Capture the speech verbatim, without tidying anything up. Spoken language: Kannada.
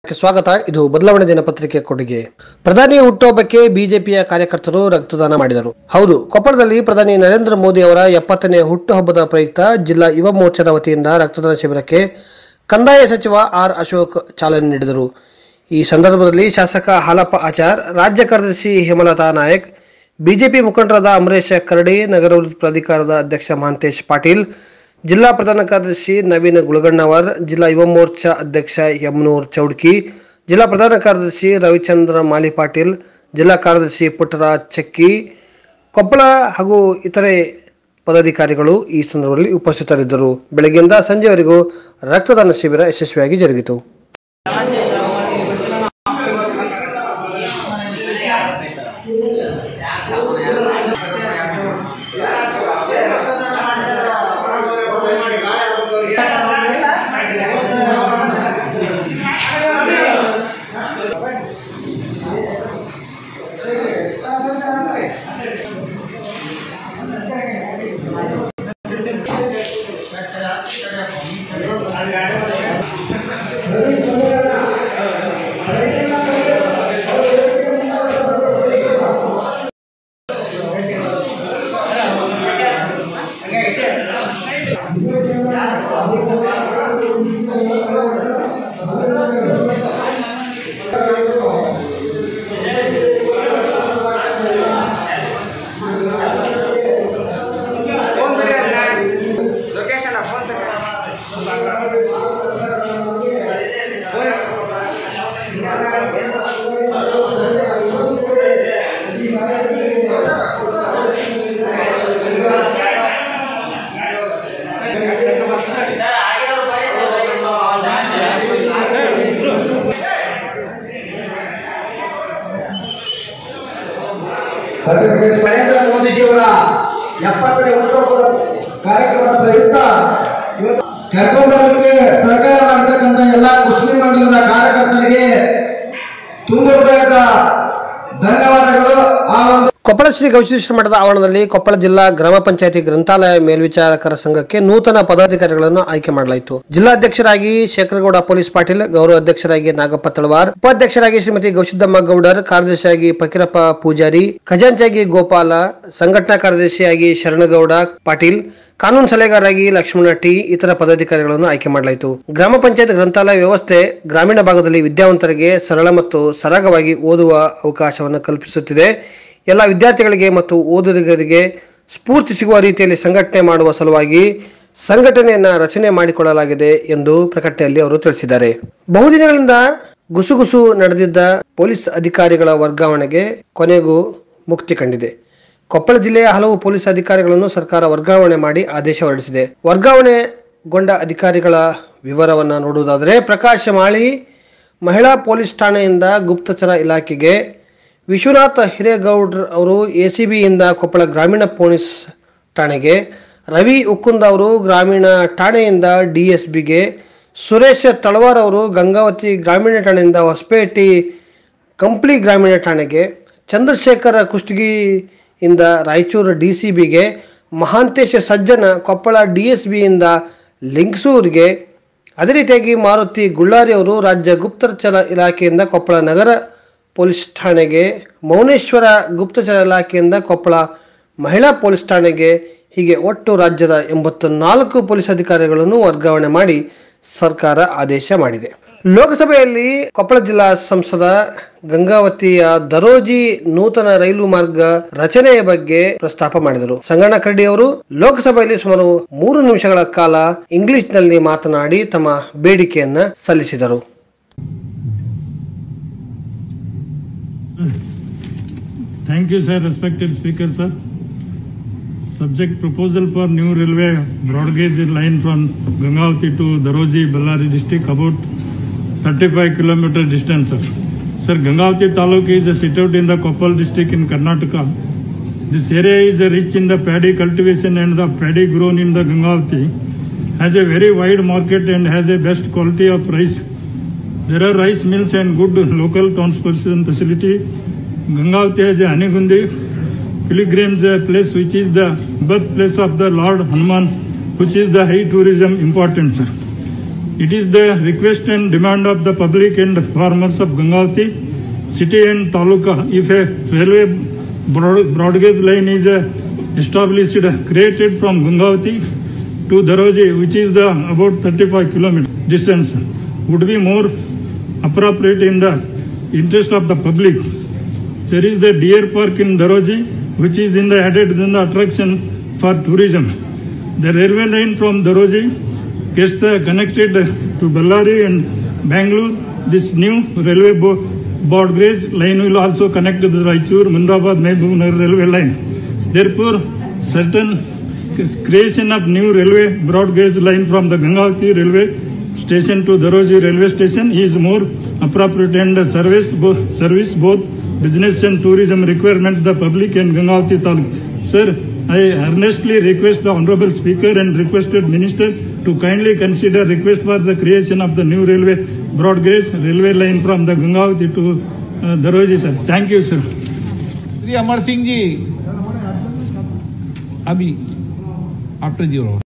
ಸ್ವಾಗತ. ಇದು ಬದಲಾವಣೆ ದಿನಪತ್ರಿಕೆ ಕೊಡುಗೆ. ಪ್ರಧಾನಿ ಹುಟ್ಟುಹಬ್ಬಕ್ಕೆ ಬಿಜೆಪಿಯ ಕಾರ್ಯಕರ್ತರು ರಕ್ತದಾನ ಮಾಡಿದರು. ಹೌದು, ಕೊಪ್ಪಳದಲ್ಲಿ ಪ್ರಧಾನಿ ನರೇಂದ್ರ ಮೋದಿ ಅವರ ಎಪ್ಪತ್ತನೇ ಹುಟ್ಟುಹಬ್ಬದ ಪ್ರಯುಕ್ತ ಜಿಲ್ಲಾ ಯುವ ಮೋರ್ಚಾದ ವತಿಯಿಂದ ರಕ್ತದಾನ ಶಿಬಿರಕ್ಕೆ ಕಂದಾಯ ಸಚಿವ ಆರ್ ಅಶೋಕ್ ಚಾಲನೆ ನೀಡಿದರು. ಈ ಸಂದರ್ಭದಲ್ಲಿ ಶಾಸಕ ಹಾಲಪ್ಪ ಆಚಾರ್, ರಾಜ್ಯ ಕಾರ್ಯದರ್ಶಿ ಹೇಮಲತಾ ನಾಯಕ್, ಬಿಜೆಪಿ ಮುಖಂಡರಾದ ಅಮರೇಶ್ ಕರಡಿ, ನಗರ ಪ್ರಾಧಿಕಾರದ ಅಧ್ಯಕ್ಷ ಮಹಾಂತೇಶ್ ಪಾಟೀಲ್, ಜಿಲ್ಲಾ ಪ್ರಧಾನ ಕಾರ್ಯದರ್ಶಿ ನವೀನ್ ಗುಳಗಣ್ಣವರ್, ಜಿಲ್ಲಾ ಯುವ ಮೋರ್ಚಾ ಅಧ್ಯಕ್ಷ ಯಮನೂರ್ ಚೌಡ್ಕಿ, ಜಿಲ್ಲಾ ಪ್ರಧಾನ ಕಾರ್ಯದರ್ಶಿ ರವಿಚಂದ್ರ ಮಾಲಿ ಪಾಟೀಲ್, ಜಿಲ್ಲಾ ಕಾರ್ಯದರ್ಶಿ ಪುಟ್ಟರಾಜ್ ಚಕ್ಕಿ, ಕೊಪ್ಪಳ ಹಾಗೂ ಇತರೆ ಪದಾಧಿಕಾರಿಗಳು ಈ ಸಂದರ್ಭದಲ್ಲಿ ಉಪಸ್ಥಿತರಿದ್ದರು. ಬೆಳಗ್ಗೆಯಿಂದ ಸಂಜೆವರೆಗೂ ರಕ್ತದಾನ ಶಿಬಿರ ಯಶಸ್ವಿಯಾಗಿ ಜರುಗಿತು. ನರೇಂದ್ರ ಮೋದಿಜಿಯವರ ಎಪ್ಪತ್ತನೇ ಹುಟ್ಟುಹಬ್ಬದ ಕಾರ್ಯಕ್ರಮದ ಪ್ರಯುಕ್ತ ಕರ್ಕೊಂಡ್ಬರಲಿಕ್ಕೆ ಸಹಕಾರ ಮಾಡತಕ್ಕಂಥ ಎಲ್ಲ ಮುಸ್ಲಿಂ ಮಂಡಲದ ಕಾರ್ಯಕರ್ತರಿಗೆ ತುಂಬ ಹೃದಯದ ಧನ್ಯವಾದಗಳು. ಆ ಒಂದು ಕೊಪ್ಪಳ ಶ್ರೀ ಗವಿಸಿದ್ದೇಶ್ವರ ಮಠದ ಆವರಣದಲ್ಲಿ ಕೊಪ್ಪಳ ಜಿಲ್ಲಾ ಗ್ರಾಮ ಪಂಚಾಯತಿ ಗ್ರಂಥಾಲಯ ಮೇಲ್ವಿಚಾರಕರ ಸಂಘಕ್ಕೆ ನೂತನ ಪದಾಧಿಕಾರಿಗಳನ್ನು ಆಯ್ಕೆ ಮಾಡಲಾಯಿತು. ಜಿಲ್ಲಾಧ್ಯಕ್ಷರಾಗಿ ಶೇಖರಗೌಡ ಪೊಲೀಸ್ ಪಾಟೀಲ್, ಗೌರವ ಅಧ್ಯಕ್ಷರಾಗಿ ನಾಗಪ್ಪ ತಳವಾರ್, ಉಪಾಧ್ಯಕ್ಷರಾಗಿ ಶ್ರೀಮತಿ ಗೌಶಿದ್ದಮ್ಮ ಗೌಡರ್, ಕಾರ್ಯದರ್ಶಿಯಾಗಿ ಫಕೀರಪ್ಪ ಪೂಜಾರಿ, ಖಜಾಂಚಿಯಾಗಿ ಗೋಪಾಲ, ಸಂಘಟನಾ ಕಾರ್ಯದರ್ಶಿಯಾಗಿ ಶರಣಗೌಡ ಪಾಟೀಲ್, ಕಾನೂನು ಸಲಹೆಗಾರರಾಗಿ ಲಕ್ಷ್ಮಣ ಟಿ, ಇತರ ಪದಾಧಿಕಾರಿಗಳನ್ನು ಆಯ್ಕೆ ಮಾಡಲಾಯಿತು. ಗ್ರಾಮ ಪಂಚಾಯತ್ ಗ್ರಂಥಾಲಯ ವ್ಯವಸ್ಥೆ ಗ್ರಾಮೀಣ ಭಾಗದಲ್ಲಿ ವಿದ್ಯಾವಂತರಿಗೆ ಸರಳ ಮತ್ತು ಸರಾಗವಾಗಿ ಓದುವ ಅವಕಾಶವನ್ನು ಕಲ್ಪಿಸುತ್ತಿದೆ. ಎಲ್ಲ ವಿದ್ಯಾರ್ಥಿಗಳಿಗೆ ಮತ್ತು ಓದುಗರಿಗೆ ಸ್ಫೂರ್ತಿ ಸಿಗುವ ರೀತಿಯಲ್ಲಿ ಸಂಘಟನೆ ಮಾಡುವ ಸಲುವಾಗಿ ಸಂಘಟನೆಯನ್ನ ರಚನೆ ಮಾಡಿಕೊಳ್ಳಲಾಗಿದೆ ಎಂದು ಪ್ರಕಟಣೆಯಲ್ಲಿ ಅವರು ತಿಳಿಸಿದ್ದಾರೆ. ಬಹುದಿನಗಳಿಂದ ಗುಸುಗುಸು ನಡೆದಿದ್ದ ಪೊಲೀಸ್ ಅಧಿಕಾರಿಗಳ ವರ್ಗಾವಣೆಗೆ ಕೊನೆಗೂ ಮುಕ್ತಿ ಕಂಡಿದೆ. ಕೊಪ್ಪಳ ಜಿಲ್ಲೆಯ ಹಲವು ಪೊಲೀಸ್ ಅಧಿಕಾರಿಗಳನ್ನು ಸರ್ಕಾರ ವರ್ಗಾವಣೆ ಮಾಡಿ ಆದೇಶ ಹೊರಡಿಸಿದೆ. ವರ್ಗಾವಣೆಗೊಂಡ ಅಧಿಕಾರಿಗಳ ವಿವರವನ್ನು ನೋಡುವುದಾದರೆ, ಪ್ರಕಾಶ್ ಮಾಳಿ ಮಹಿಳಾ ಪೊಲೀಸ್ ಠಾಣೆಯಿಂದ ಗುಪ್ತಚರ ಇಲಾಖೆಗೆ, ವಿಶ್ವನಾಥ್ ಹಿರೇಗೌಡ್ರ ಅವರು ಎಸಿಬಿಯಿಂದ ಕೊಪ್ಪಳ ಗ್ರಾಮೀಣ ಪೊಲೀಸ್ ಠಾಣೆಗೆ, ರವಿ ಉಕ್ಕುಂದ ಅವರು ಗ್ರಾಮೀಣ ಠಾಣೆಯಿಂದ ಡಿಎಸ್ಬಿಗೆ, ಸುರೇಶ್ ತಳವಾರ್ ಅವರು ಗಂಗಾವತಿ ಗ್ರಾಮೀಣ ಠಾಣೆಯಿಂದ ಹೊಸಪೇಟೆ ಕಂಪ್ಲಿ ಗ್ರಾಮೀಣ ಠಾಣೆಗೆ, ಚಂದ್ರಶೇಖರ ಕುಷ್ಟಗಿಯಿಂದ ರಾಯಚೂರು ಡಿಸಿಬಿಗೆ, ಮಹಾಂತೇಶ ಸಜ್ಜನ ಕೊಪ್ಪಳ ಡಿಎಸ್ಬಿಯಿಂದ ಲಿಂಗಸೂರಿಗೆ, ಅದೇ ರೀತಿಯಾಗಿ ಮಾರುತಿ ಗುಳ್ಳಾರಿ ಅವರು ರಾಜ್ಯ ಗುಪ್ತಚರ ಇಲಾಖೆಯಿಂದ ಕೊಪ್ಪಳ ನಗರ ಪೊಲೀಸ್ ಠಾಣೆಗೆ, ಮೌನೇಶ್ವರ ಗುಪ್ತಚರ ಇಲಾಖೆಯಿಂದ ಕೊಪ್ಪಳ ಮಹಿಳಾ ಪೊಲೀಸ್ ಠಾಣೆಗೆ, ಹೀಗೆ ಒಟ್ಟು ರಾಜ್ಯದ ಎಂಬತ್ತ ನಾಲ್ಕು ಪೊಲೀಸ್ ಅಧಿಕಾರಿಗಳನ್ನು ವರ್ಗಾವಣೆ ಮಾಡಿ ಸರ್ಕಾರ ಆದೇಶ ಮಾಡಿದೆ. ಲೋಕಸಭೆಯಲ್ಲಿ ಕೊಪ್ಪಳ ಜಿಲ್ಲಾ ಸಂಸದ ಗಂಗಾವತಿಯ ದರೋಜಿ ನೂತನ ರೈಲು ಮಾರ್ಗ ರಚನೆಯ ಬಗ್ಗೆ ಪ್ರಸ್ತಾಪ ಮಾಡಿದರು. ಸಂಗಣ್ಣ ಕರಡಿ ಅವರು ಲೋಕಸಭೆಯಲ್ಲಿ ಸುಮಾರು ಮೂರು ನಿಮಿಷಗಳ ಕಾಲ ಇಂಗ್ಲಿಷ್ನಲ್ಲಿ ಮಾತನಾಡಿ ತಮ್ಮ ಬೇಡಿಕೆಯನ್ನ ಸಲ್ಲಿಸಿದರು. Thank you, sir. Respected Speaker, sir. Subject proposal for new railway broad gauge line from Gangavati to Daroji, Bellary district, about thirty-five kilometer distance, sir. Sir, Gangavati Taluk is situated in the Koppal district in Karnataka. This area is rich in the paddy cultivation and the paddy grown in the Gangavati has a very wide market and has a best quality of rice. There are rice mills and good local transportation facility. Gangavati has a Hanigundi pilgrims place which is the birthplace of the Lord Hanuman, which is the high tourism importance. It is the request and demand of the public and farmers of Gangavati city and taluka. If a railway broad, broad gauge line is uh, established, uh, created from Gangavati to Daroji, which is the about thirty-five kilometer distance, would be more appropriate in the interest of the public. There is the deer park in Daroji, which is in the added in the attraction for tourism. The railway line from Daroji gets the connected to Bellary and Bangalore. This new railway bo- broad gauge line will also connect to the Raichur, Mundrabad, Mehbubnagar railway line. Therefore, certain creation of new railway broad gauge line from the Gangavati railway station to Daroji railway station is more appropriate and service both, service both business and tourism requirement the public and Gangavati Taluk. Sir, I earnestly request the Honorable Speaker and requested Minister to kindly consider request for the creation of the new railway broad gauge railway line from the Gangavati to uh, Daroji, sir. Thank you, sir. Shri Amar Singh ji अभी आफ्टर जीरो